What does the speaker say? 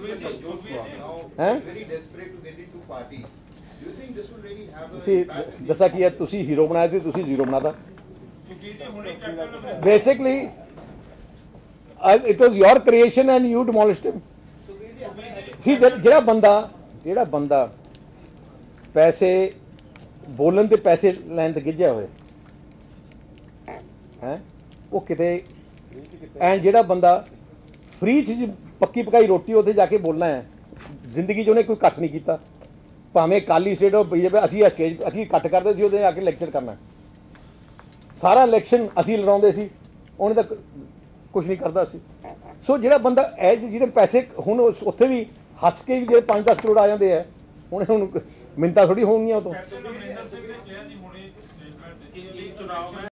दसा कि तुसी हीरो बनाया थे, तुसी जीरो बनाता। Basically it was your creation and you demolished him. सी जेड़ा बंदा पैसे बोलन ते पैसे लैन ते गिज्झिया होए हैं वो किते, एंड जेड़ा बंदा फ्री च पक्की पकाई रोटी उत्थे जाके बोलना है, जिंदगी च उन्हें कोई कट नहीं किया, भावें अकाली स्टेट हो बीजेपी, असी स्टेज असी कट करते सी, उहदे आके लैक्चर करना, सारा इलैक्शन असी लड़ाउंदे सी, उन्हें तो कुछ नहीं करता सी। सो जेड़ा बंदा जिहड़े पैसे हुण उत्थे भी हस के भी जे 5-10 करोड़ आ जाते हैं, उन्हें हुण मिन्नतां थोड़ी होणगियां।